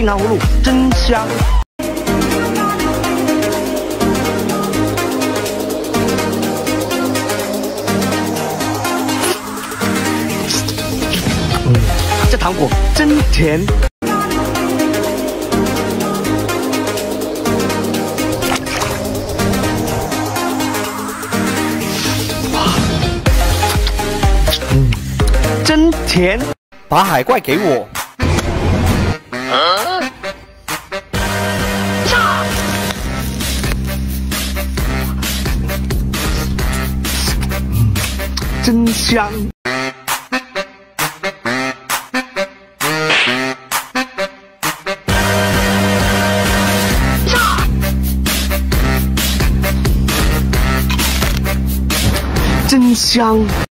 冰糖葫芦真香。这糖果真甜。 真甜！把海怪给我。真香！真香！